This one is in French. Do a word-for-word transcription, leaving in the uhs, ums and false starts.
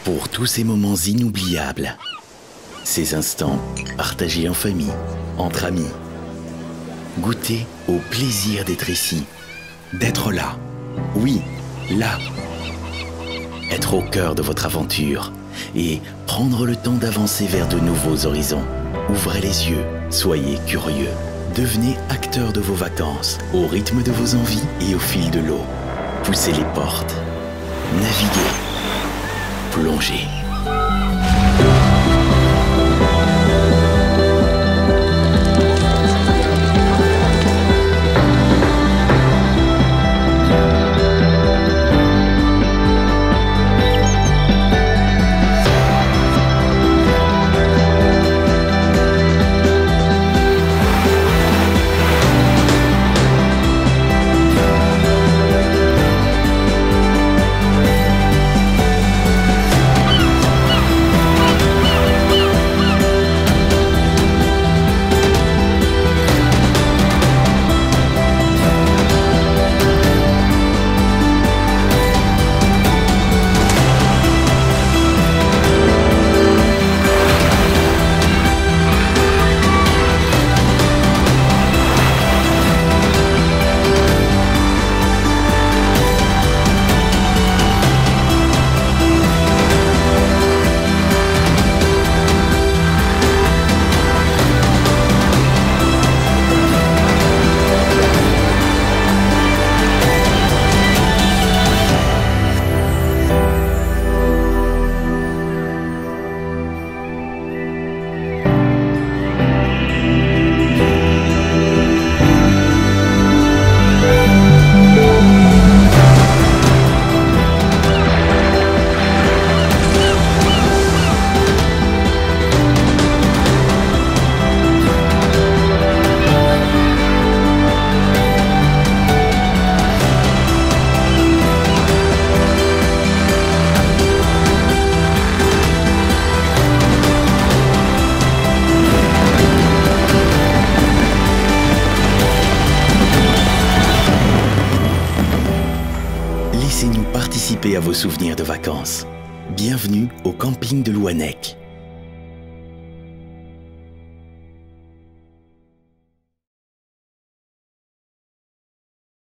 pour tous ces moments inoubliables. Ces instants partagés en famille, entre amis. Goûter au plaisir d'être ici, d'être là. Oui, là. Être au cœur de votre aventure et prendre le temps d'avancer vers de nouveaux horizons. Ouvrez les yeux, soyez curieux. Devenez acteur de vos vacances, au rythme de vos envies et au fil de l'eau. Poussez les portes. Naviguez. Plongez. Laissez-nous participer à vos souvenirs de vacances. Bienvenue au camping de Louannec.